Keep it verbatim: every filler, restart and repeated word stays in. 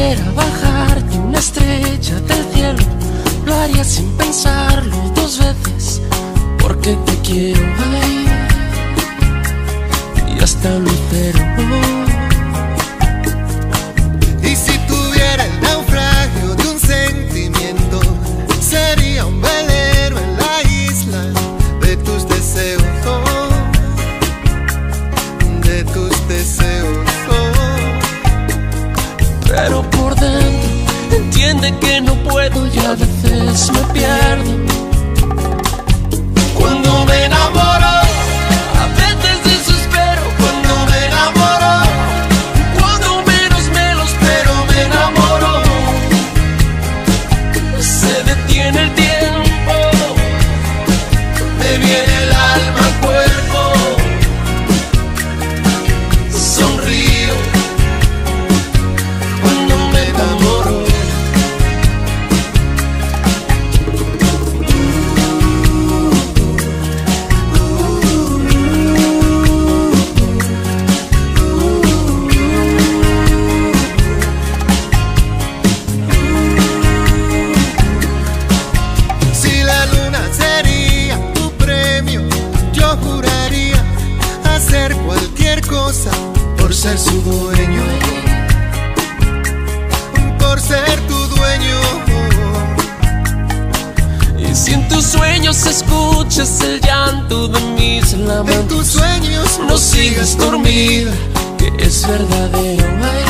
pudiera bajarte una estrella del cielo, lo haría sin pensarlo dos veces, porque te quiero, ay, y hasta lucero. Y si tuviera el naufragio de un sentimiento, sería un velero en la isla de tus deseos, oh, de tus deseos, oh. Pero por dentro entiende que no puedo y a veces me pierdo. Cuando me enamoro, a veces desespero. Cuando me enamoro, cuando menos me lo espero, me enamoro. Se detiene el tiempo, me viene el alma al cuerpo. Sonrío cuando me enamoro. Si la luna sería tu premio, yo juraría hacer cualquier cosa por ser su dueño, por ser tu dueño. Y si en tus sueños escuchas el llanto de mis lamentos, En tus sueños no sigas dormida, que es verdadero, ay.